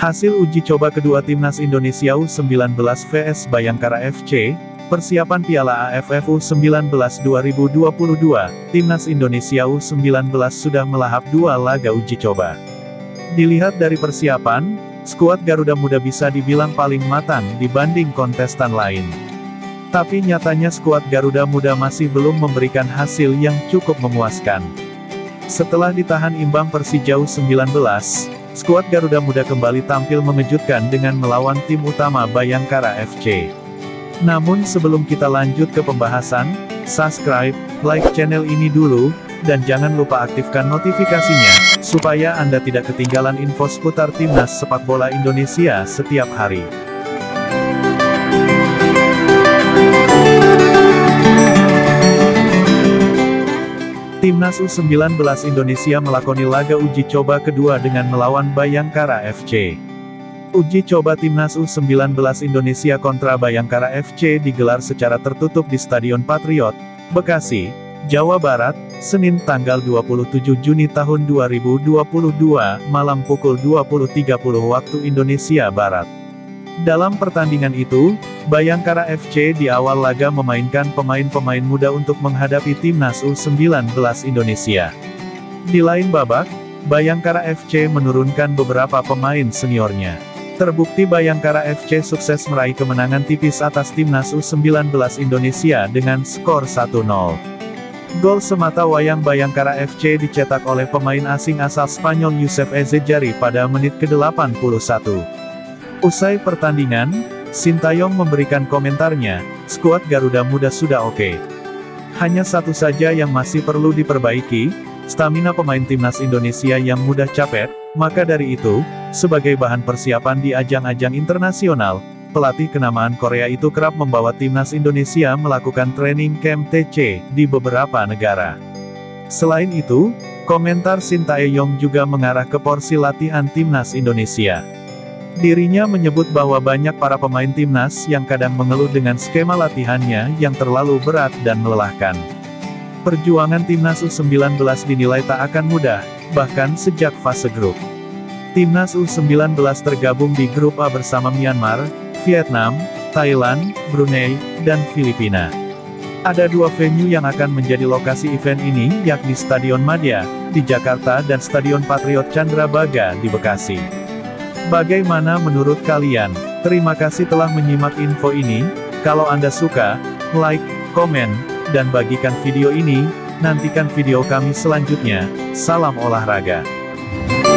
Hasil uji coba kedua Timnas Indonesia U19 vs Bayangkara FC, persiapan Piala AFF U19 2022, Timnas Indonesia U19 sudah melahap 2 laga uji coba. Dilihat dari persiapan, skuad Garuda Muda bisa dibilang paling matang dibanding kontestan lain. Tapi nyatanya skuad Garuda Muda masih belum memberikan hasil yang cukup memuaskan. Setelah ditahan imbang Persija U19, skuad Garuda Muda kembali tampil mengejutkan dengan melawan tim utama Bayangkara FC. Namun sebelum kita lanjut ke pembahasan, subscribe, like channel ini dulu, dan jangan lupa aktifkan notifikasinya, supaya Anda tidak ketinggalan info seputar Timnas Sepak Bola Indonesia setiap hari. Timnas U19 Indonesia melakoni laga uji coba kedua dengan melawan Bayangkara FC. Uji coba Timnas U19 Indonesia kontra Bayangkara FC digelar secara tertutup di Stadion Patriot, Bekasi, Jawa Barat, Senin tanggal 27 Juni tahun 2022, malam pukul 20.30 waktu Indonesia Barat. Dalam pertandingan itu, Bayangkara FC di awal laga memainkan pemain-pemain muda untuk menghadapi Timnas U19 Indonesia. Di lain babak, Bayangkara FC menurunkan beberapa pemain seniornya. Terbukti Bayangkara FC sukses meraih kemenangan tipis atas Timnas U19 Indonesia dengan skor 1-0. Gol semata wayang Bayangkara FC dicetak oleh pemain asing asal Spanyol Youssef Ezzejari pada menit ke-81. Usai pertandingan, Sintayong memberikan komentarnya, skuad Garuda Muda sudah oke. Hanya satu saja yang masih perlu diperbaiki, stamina pemain Timnas Indonesia yang mudah capek, maka dari itu, sebagai bahan persiapan di ajang-ajang internasional, pelatih kenamaan Korea itu kerap membawa Timnas Indonesia melakukan training camp TC di beberapa negara. Selain itu, komentar Sintayong juga mengarah ke porsi latihan Timnas Indonesia. Dirinya menyebut bahwa banyak para pemain Timnas yang kadang mengeluh dengan skema latihannya yang terlalu berat dan melelahkan. Perjuangan Timnas U19 dinilai tak akan mudah, bahkan sejak fase grup. Timnas U19 tergabung di grup A bersama Myanmar, Vietnam, Thailand, Brunei, dan Filipina. Ada 2 venue yang akan menjadi lokasi event ini, yakni Stadion Madia, di Jakarta dan Stadion Patriot Candrabaga di Bekasi. Bagaimana menurut kalian? Terima kasih telah menyimak info ini. Kalau Anda suka, like, komen, dan bagikan video ini. Nantikan video kami selanjutnya. Salam olahraga.